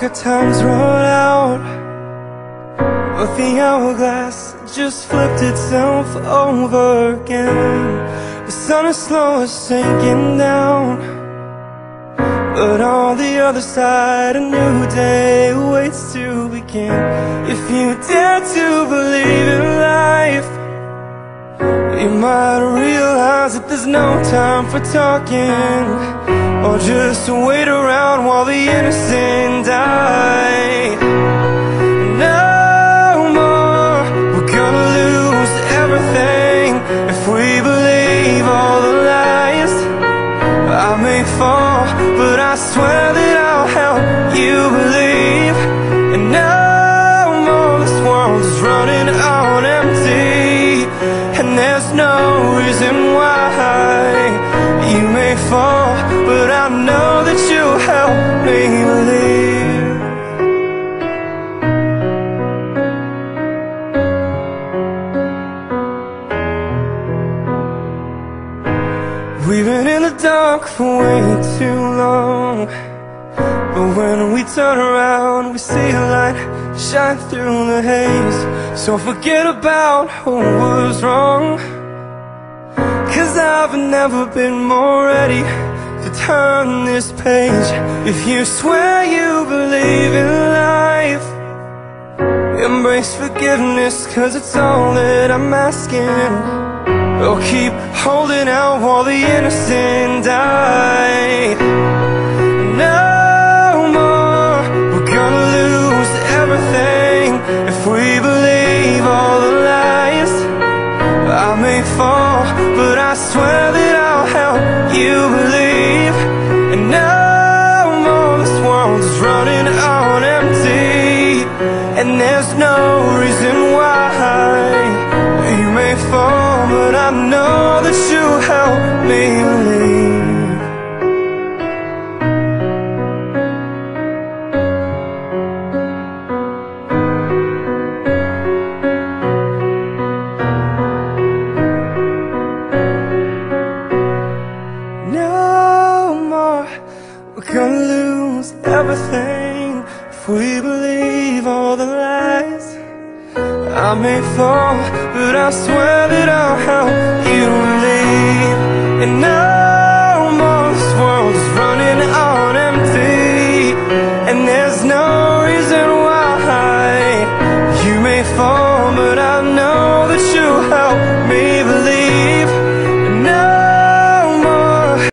like our time's run out, but the hourglass just flipped itself over again. The sun is slowly sinking down, but on the other side a new day awaits to begin. If you dare to believe in life, you might realize that there's no time for talking, or just to wait around while the innocent die. No more, we're gonna lose everything if we believe all the lies. I may fall, but I swear that I'll help you believe. And no more, this world is running on empty, and there's no reason why you may fall, but I know that you'll help me believe. We've been in the dark for way too long, but when we turn around we see a light shine through the haze. So forget about who was wrong, 'cause I've never been more ready to turn this page. If you swear you believe in life, embrace forgiveness, 'cause it's all that I'm asking. Oh, keep holding out while the innocent die. No more, we're gonna lose everything if we believe all the lies. I may fall, but I swear that I'll help you believe. And no more, this world is running on empty, and there's no reason why you may fall, but I know that you'll help me believe. We're gonna lose everything if we believe all the lies. I may fall, but I swear that I'll help